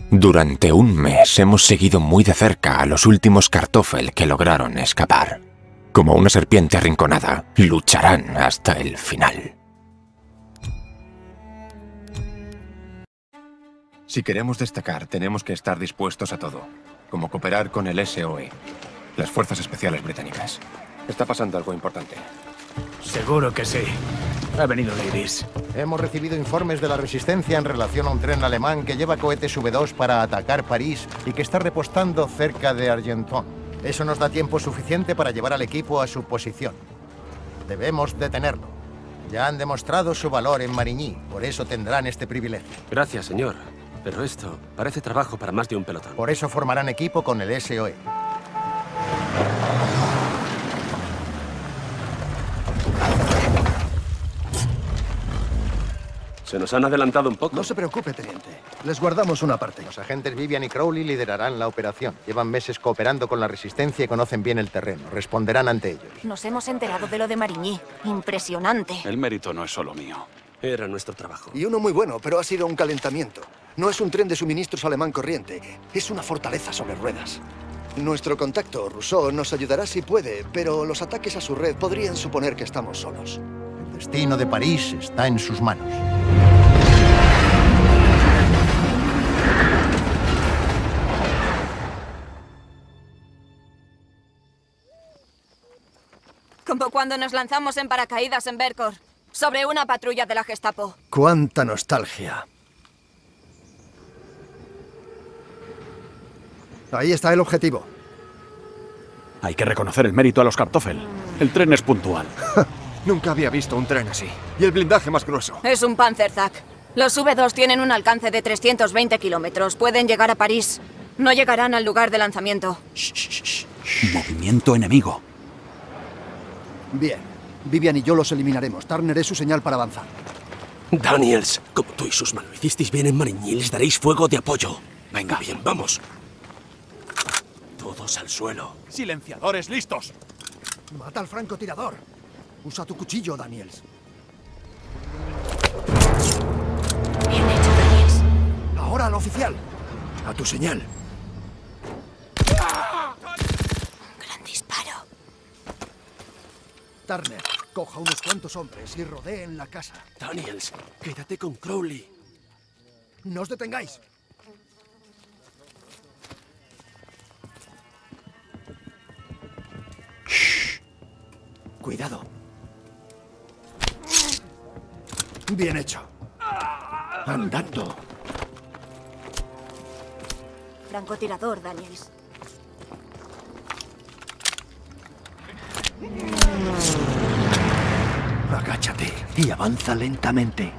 Durante un mes hemos seguido muy de cerca a los últimos Kartoffel que lograron escapar. Como una serpiente arrinconada, lucharán hasta el final. Si queremos destacar, tenemos que estar dispuestos a todo, como cooperar con el SOE, las Fuerzas Especiales Británicas. Está pasando algo importante. Seguro que sí. Ha venido Davis. Hemos recibido informes de la Resistencia en relación a un tren alemán que lleva cohetes V2 para atacar París y que está repostando cerca de Argenton. Eso nos da tiempo suficiente para llevar al equipo a su posición. Debemos detenerlo. Ya han demostrado su valor en Marigny, por eso tendrán este privilegio. Gracias, señor. Pero esto parece trabajo para más de un pelotón. Por eso formarán equipo con el SOE. Se nos han adelantado un poco. No se preocupe, teniente. Les guardamos una parte. Los agentes Vivian y Crowley liderarán la operación. Llevan meses cooperando con la Resistencia y conocen bien el terreno. Responderán ante ellos. Nos hemos enterado de lo de Marigny. Impresionante. El mérito no es solo mío. Era nuestro trabajo. Y uno muy bueno, pero ha sido un calentamiento. No es un tren de suministros alemán corriente. Es una fortaleza sobre ruedas. Nuestro contacto, Rousseau, nos ayudará si puede, pero los ataques a su red podrían suponer que estamos solos. El destino de París está en sus manos. Como cuando nos lanzamos en paracaídas en Vercors, sobre una patrulla de la Gestapo. ¡Cuánta nostalgia! Ahí está el objetivo. Hay que reconocer el mérito a los Kartoffel. El tren es puntual. Nunca había visto un tren así. Y el blindaje más grueso. Es un Panzerzack. Los V2 tienen un alcance de 320 kilómetros. Pueden llegar a París. No llegarán al lugar de lanzamiento. Movimiento enemigo. Bien. Vivian y yo los eliminaremos. Turner es su señal para avanzar. Daniels, como tú y Sussman lo hicisteis bien en Marigny, les daréis fuego de apoyo. Venga. Bien, vamos. Todos al suelo. Silenciadores listos. Mata al francotirador. Usa tu cuchillo, Daniels. Bien hecho, Daniels. Ahora al oficial. A tu señal. Gran disparo. Turner, coja unos cuantos hombres y rodeen la casa. Daniels, quédate con Crowley. No os detengáis. Shh. Cuidado. Bien hecho. Andando. Francotirador, Daniels. Agáchate y avanza lentamente.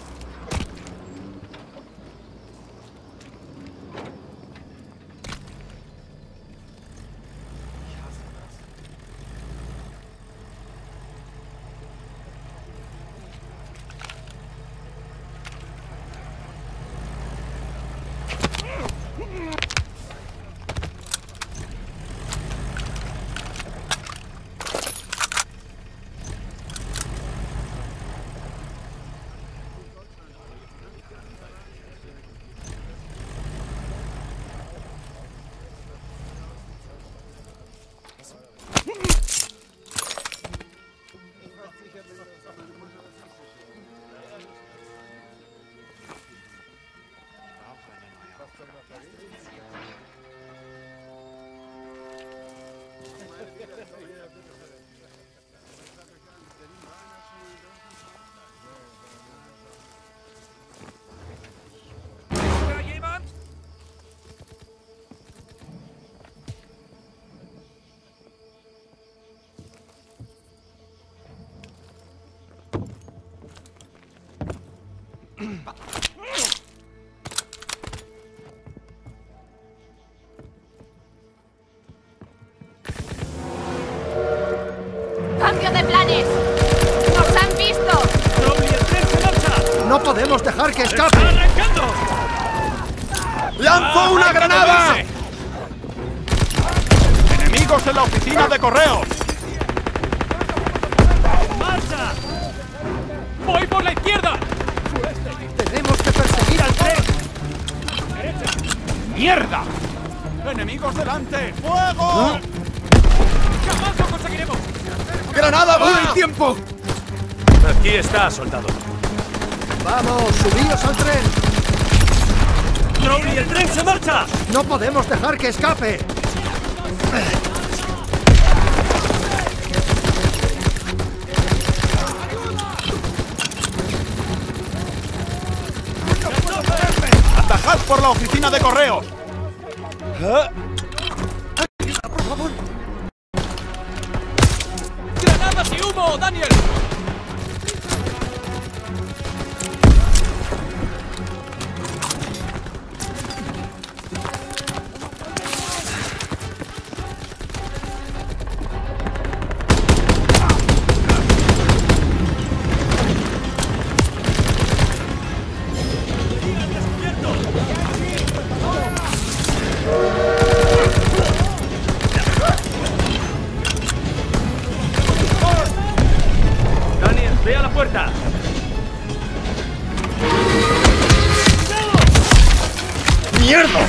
¡Cambio de planes! ¡Nos han visto! ¡Crowley, el tren se marcha! ¡No podemos dejar que escape! ¡Está arrancando! ¡Lanzo una granada! moverse! ¡Enemigos en la oficina de correos! ¡Marcha! ¡Voy por la izquierda! ¡Tenemos que perseguir al tren! ¡Mierda! ¡Enemigos delante! ¡Fuego! ¡Jamás lo conseguiremos! ¡Granada, va! ¡No hay tiempo! Aquí está, soldado. ¡Vamos, subíos al tren! ¡Crowley, el tren se marcha! ¡No podemos dejar que escape! ¡Atajad por la oficina de correos! ¡Granadas y humo, Daniel! Daniel, ve a la puerta. ¡Mierda!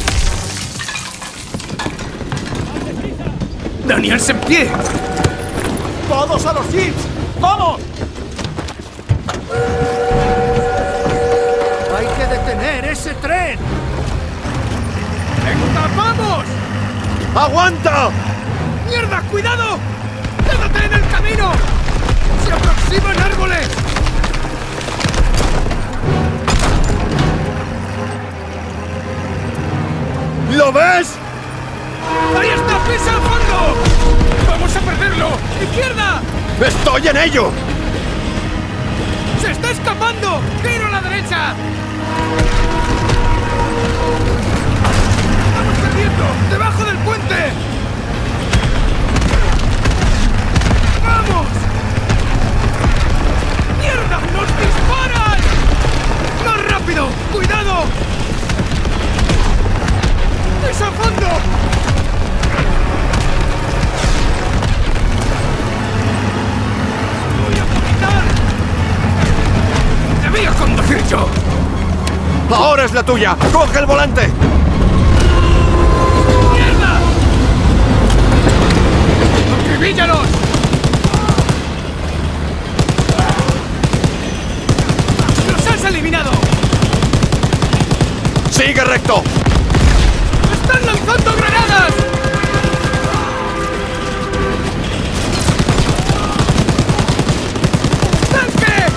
¡Daniel, en pie! ¡Todos a los jeeps! ¡Vamos! ¡Hay que detener ese tren! ¡Venga, vamos! ¡Aguanta! ¡Mierda, cuidado! ¡Quédate en el camino! ¡Se aproximan árboles! ¿Lo ves? ¡Ahí está! ¡Pisa al fondo! ¡Vamos a perderlo! ¡Izquierda! ¡Estoy en ello! ¡Se está escapando! ¡Giro a la derecha! ¡Vamos perdiendo! ¡Debajo del puente! ¡Vamos! ¡Mierda! ¡Nos disparan! ¡Más rápido! ¡Cuidado! ¡Pisa a fondo! ¡Voy a vomitar! ¡Debía conducir yo! ¡Ahora es la tuya! ¡Coge el volante! ¡Mierda! ¡Acribíllalos! ¡Los has eliminado! ¡Sigue recto! ¡Están lanzando granadas! ¡Tanque!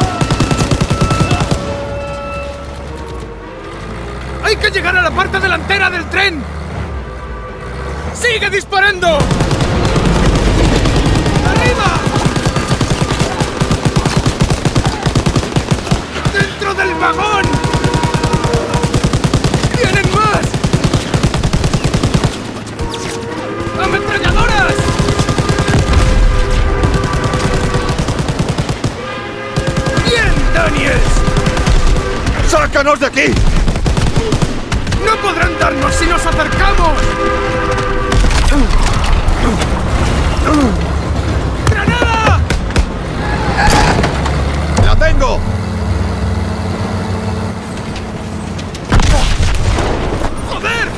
¡Hay que llegar a la parte delantera del tren! ¡Sigue disparando! ¡Arriba! ¡Dentro del vagón! ¡Vienen más! ¡Ametralladoras! ¡Bien, Daniels! ¡Sácanos de aquí! ¡No podrán darnos si nos acercamos! ¡Granada! ¡La tengo! ¡Joder!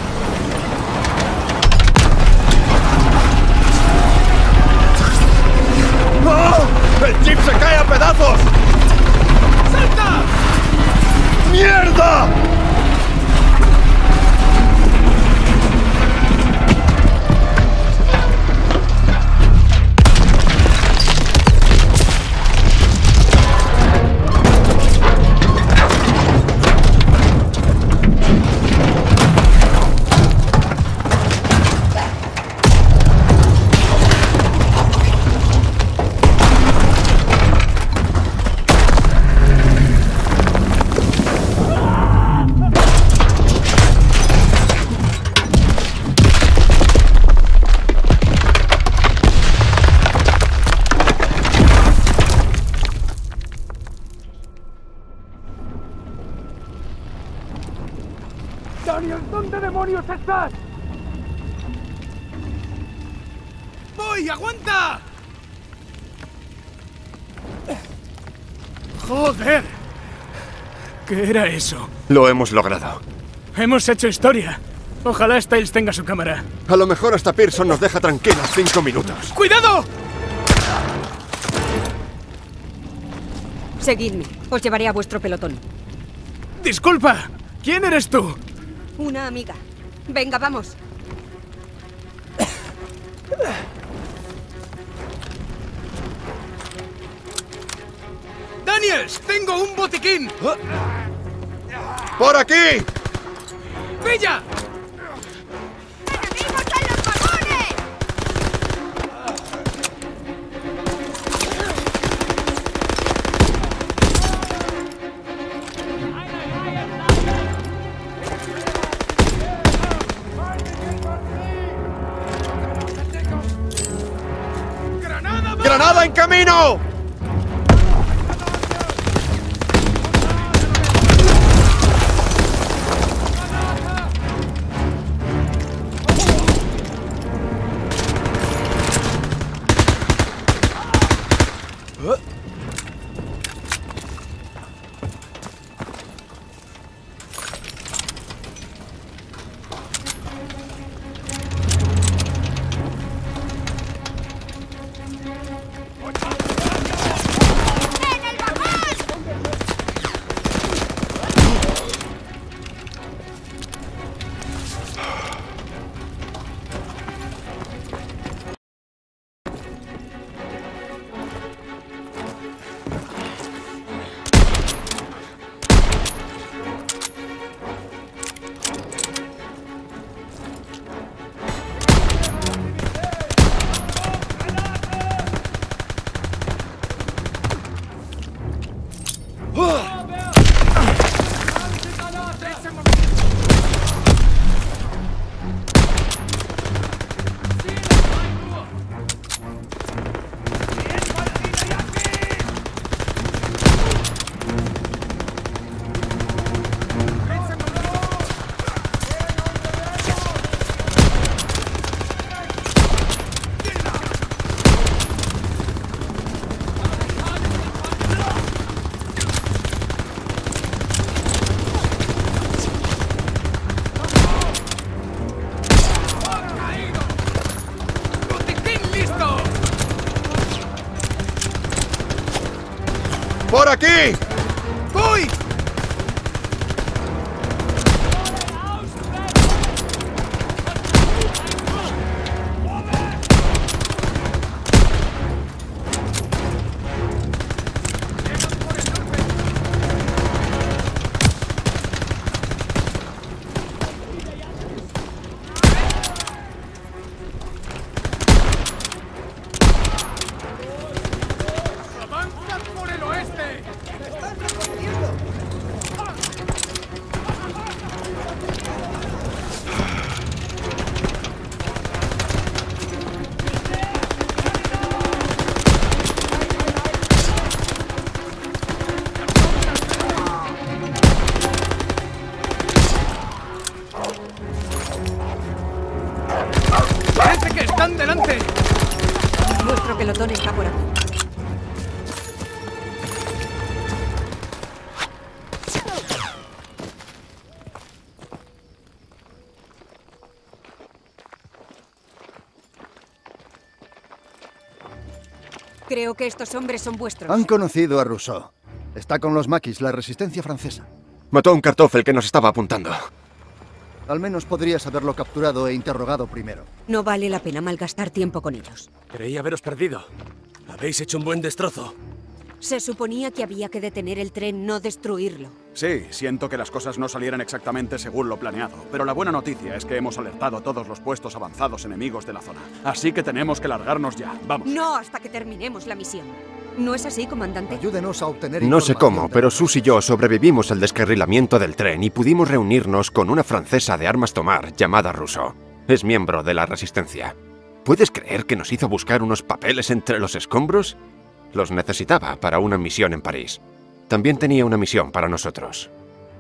¡Oh! ¡El jeep se cae a pedazos! ¡Salta! ¡Mierda! ¡Daniel, ¿dónde demonios estás? ¡Voy! ¡Aguanta! ¡Joder! ¿Qué era eso? Lo hemos logrado. Hemos hecho historia. Ojalá Styles tenga su cámara. A lo mejor hasta Pearson nos deja tranquilos 5 minutos. ¡Cuidado! Seguidme. Os llevaré a vuestro pelotón. Disculpa. ¿Quién eres tú? Una amiga. Venga, vamos. ¡Daniels! ¡Tengo un botiquín! ¡Por aquí! ¡Pilla! ¡Enemigos en los vagones! ¡Granada! ¡Granada en camino! ¡Por aquí! ¡Voy! ¡Parece que están delante! Nuestro pelotón está por aquí. Creo que estos hombres son vuestros. Han conocido a Rousseau. Está con los maquis, la resistencia francesa. Mató a un Kartoffel que nos estaba apuntando. Al menos podrías haberlo capturado e interrogado primero. No vale la pena malgastar tiempo con ellos. Creí haberos perdido. Habéis hecho un buen destrozo. Se suponía que había que detener el tren, no destruirlo. Sí, siento que las cosas no salieran exactamente según lo planeado, pero la buena noticia es que hemos alertado a todos los puestos avanzados enemigos de la zona. Así que tenemos que largarnos ya. Vamos. No hasta que terminemos la misión. ¿No es así, comandante? Ayúdenos a obtener No sé información cómo, de- pero Sus y yo sobrevivimos al descarrilamiento del tren y pudimos reunirnos con una francesa de armas tomar llamada Rousseau. Es miembro de la Resistencia. ¿Puedes creer que nos hizo buscar unos papeles entre los escombros? Los necesitaba para una misión en París. También tenía una misión para nosotros.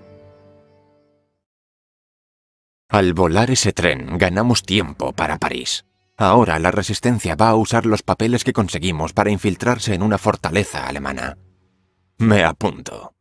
Al volar ese tren, ganamos tiempo para París. Ahora la Resistencia va a usar los papeles que conseguimos para infiltrarse en una fortaleza alemana. Me apunto.